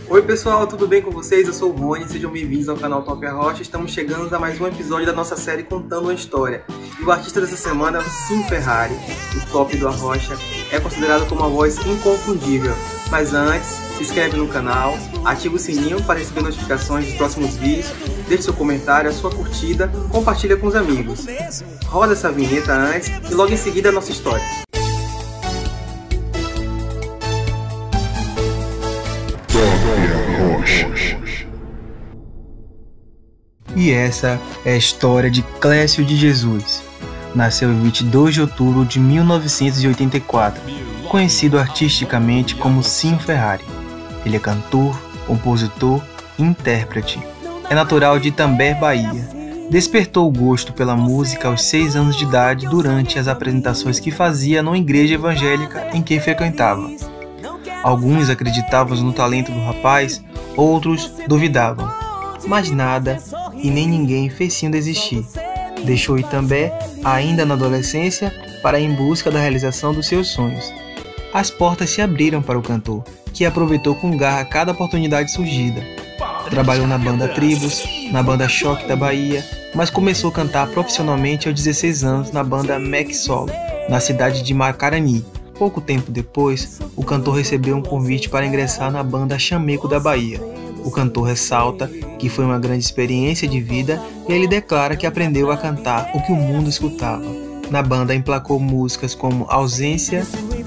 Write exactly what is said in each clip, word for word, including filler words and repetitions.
Oi pessoal, tudo bem com vocês? Eu sou o Rony, sejam bem-vindos ao canal Top Arrocha. Estamos chegando a mais um episódio da nossa série Contando uma História. E o artista dessa semana é o Sim Ferrari, o top do Arrocha. É considerado como uma voz inconfundível. Mas antes, se inscreve no canal, ativa o sininho para receber notificações dos próximos vídeos, deixe seu comentário, a sua curtida, compartilha com os amigos. Roda essa vinheta antes e logo em seguida a nossa história. E essa é a história de Clécio de Jesus. Nasceu em vinte e dois de outubro de mil novecentos e oitenta e quatro, conhecido artisticamente como Sim Ferrari. Ele é cantor, compositor e intérprete. É natural de Itambé, Bahia. Despertou o gosto pela música aos seis anos de idade durante as apresentações que fazia numa igreja evangélica em que frequentava. Alguns acreditavam no talento do rapaz, outros duvidavam. Mas nada e nem ninguém fez Sim desistir. Deixou Itambé, ainda na adolescência, para ir em busca da realização dos seus sonhos. As portas se abriram para o cantor, que aproveitou com garra cada oportunidade surgida. Trabalhou na banda Tribos, na banda Choque da Bahia, mas começou a cantar profissionalmente aos dezesseis anos na banda Mac Solo, na cidade de Macarani. Pouco tempo depois, o cantor recebeu um convite para ingressar na banda Chameco da Bahia. O cantor ressalta que foi uma grande experiência de vida e ele declara que aprendeu a cantar o que o mundo escutava. Na banda emplacou músicas como Ausência,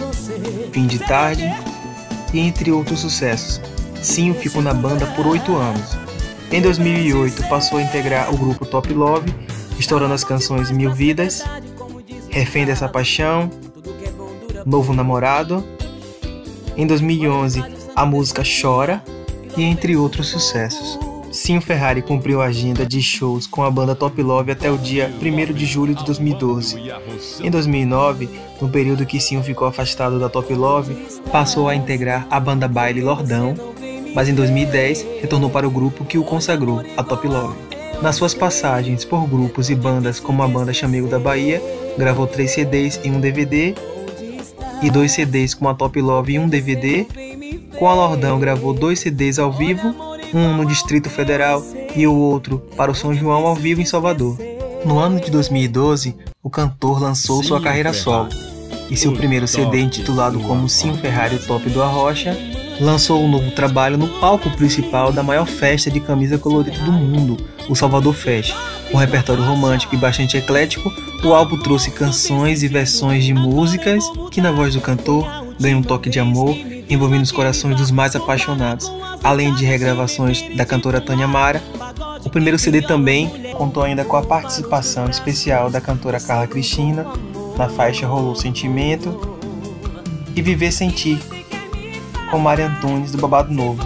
Fim de Tarde e entre outros sucessos. Sim ficou na banda por oito anos. Em dois mil e oito passou a integrar o grupo Top Love, estourando as canções Mil Vidas, Refém dessa Paixão, Novo Namorado. Em dois mil e onze a música Chora e entre outros sucessos. Sim Ferrari cumpriu a agenda de shows com a banda Top Love até o dia primeiro de julho de dois mil e doze. Em dois mil e nove, no período que Sim ficou afastado da Top Love, passou a integrar a banda Baile Lordão, mas em dois mil e dez retornou para o grupo que o consagrou, a Top Love. Nas suas passagens por grupos e bandas como a banda Chameco da Bahia, gravou três C Ds e um D V D, e dois C Ds com a Top Love e um D V D. Com a Lordão gravou dois C Ds ao vivo, um no Distrito Federal e o outro para o São João ao vivo em Salvador. No ano de dois mil e doze, o cantor lançou sua carreira solo, e seu primeiro C D, intitulado como Sim Ferrari, o Top do Arrocha, lançou um novo trabalho no palco principal da maior festa de camisa colorida do mundo, o Salvador Fest. Com um repertório romântico e bastante eclético, o álbum trouxe canções e versões de músicas que, na voz do cantor, ganham um toque de amor, envolvendo os corações dos mais apaixonados. Além de regravações da cantora Tânia Mara, o primeiro C D também contou ainda com a participação especial da cantora Carla Cristina na faixa Rolou Sentimento e Viver Sem Ti, com Maria Antunes do Babado Novo.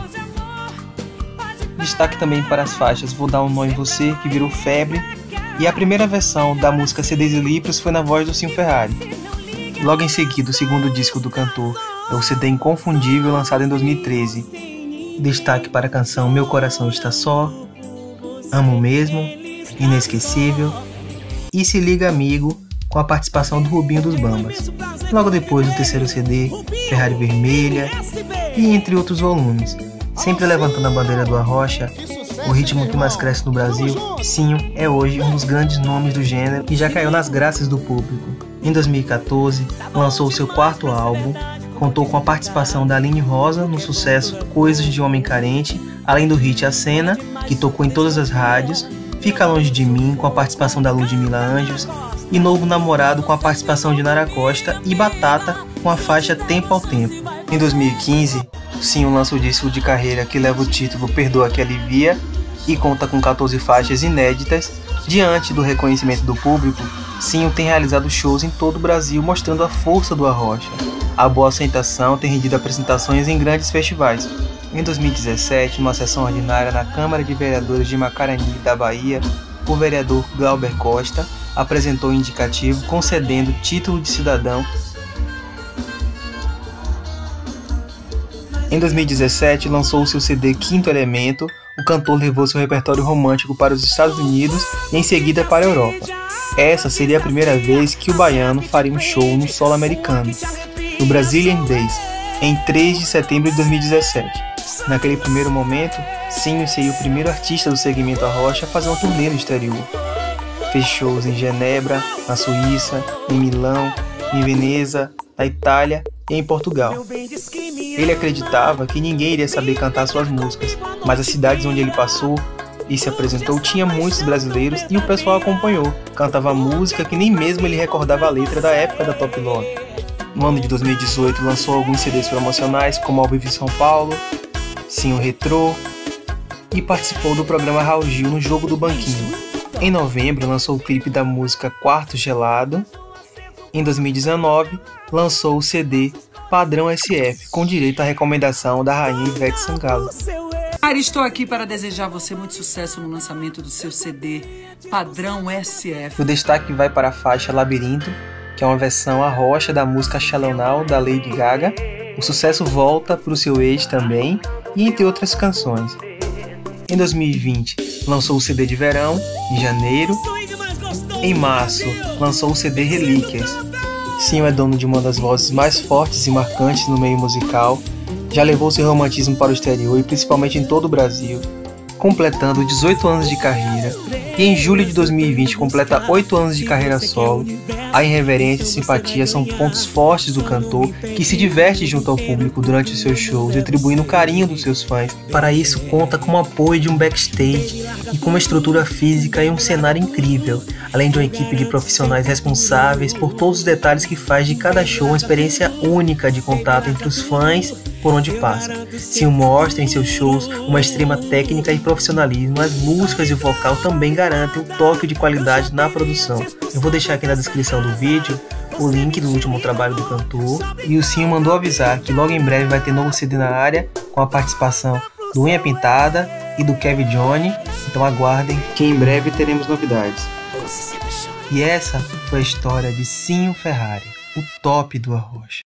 Destaque também para as faixas Vou Dar um Nó em Você, que virou febre, e a primeira versão da música C Ds e Livros foi na voz do Sim Ferrari. Logo em seguida, o segundo disco do cantor é o C D Inconfundível, lançado em dois mil e treze. Destaque para a canção Meu Coração Está Só, Amo Mesmo, Inesquecível e Se Liga Amigo, com a participação do Rubinho dos Bambas. Logo depois, o terceiro C D, Ferrari Vermelha e entre outros volumes. Sempre levantando a bandeira do Arrocha, o ritmo que mais cresce no Brasil, Sim é hoje um dos grandes nomes do gênero e já caiu nas graças do público. Em dois mil e quatorze, lançou seu quarto álbum, contou com a participação da Aline Rosa no sucesso Coisas de Homem Carente, além do hit A Cena, que tocou em todas as rádios, Fica Longe de Mim, com a participação da Ludmilla Anjos, e Novo Namorado, com a participação de Nara Costa, e Batata, com a faixa Tempo ao Tempo. Em dois mil e quinze, Sim lança o disco de carreira que leva o título Perdoa que Alivia e conta com quatorze faixas inéditas. Diante do reconhecimento do público, Sim tem realizado shows em todo o Brasil, mostrando a força do Arrocha. A boa aceitação tem rendido apresentações em grandes festivais. Em dois mil e dezessete, numa sessão ordinária na Câmara de Vereadores de Macarani da Bahia, o vereador Glauber Costa apresentou o indicativo concedendo título de cidadão. Em dois mil e dezessete, lançou o seu C D Quinto Elemento. O cantor levou seu repertório romântico para os Estados Unidos e em seguida para a Europa. Essa seria a primeira vez que o baiano faria um show no solo americano, no Brazilian Days, em três de setembro de dois mil e dezessete. Naquele primeiro momento, Sinho seria o primeiro artista do segmento Arrocha a fazer uma turnê no exterior. Fez shows em Genebra, na Suíça, em Milão, em Veneza, na Itália e em Portugal. Ele acreditava que ninguém iria saber cantar suas músicas, mas as cidades onde ele passou e se apresentou tinha muitos brasileiros e o pessoal acompanhou. Cantava música que nem mesmo ele recordava a letra da época da Top Love. No ano de dois mil e dezoito lançou alguns C Ds promocionais como Ao Vivo em São Paulo, Sinho Retrô e participou do programa Raul Gil no Jogo do Banquinho. Em novembro lançou o clipe da música Quarto Gelado. Em dois mil e dezenove lançou o C D Padrão S F, com direito à recomendação da rainha Ivete Sangalo. Estou aqui para desejar a você muito sucesso no lançamento do seu C D Padrão S F. O destaque vai para a faixa Labirinto, que é uma versão arrocha da música Shallow Now da Lady Gaga. O sucesso volta para o seu ex também, e entre outras canções. Em dois mil e vinte lançou o C D de verão, em janeiro. Em março lançou o C D Relíquias. Sinho é dono de uma das vozes mais fortes e marcantes no meio musical. Já levou seu romantismo para o exterior e principalmente em todo o Brasil, completando dezoito anos de carreira. E em julho de dois mil e vinte completa oito anos de carreira solo. A irreverência e simpatia são pontos fortes do cantor, que se diverte junto ao público durante os seus shows, retribuindo o carinho dos seus fãs. Para isso conta com o apoio de um backstage e com uma estrutura física e um cenário incrível, além de uma equipe de profissionais responsáveis por todos os detalhes que faz de cada show uma experiência única de contato entre os fãs por onde passa. Sinho mostra em seus shows uma extrema técnica e profissionalismo. As músicas e o vocal também garantem um toque de qualidade na produção. Eu vou deixar aqui na descrição do vídeo o link do último trabalho do cantor, e o Sinho mandou avisar que logo em breve vai ter novo C D na área, com a participação do Unha Pintada e do Kevin Johnny, então aguardem que em breve teremos novidades. E essa foi a história de Sinho Ferrari, o top do Arrocha.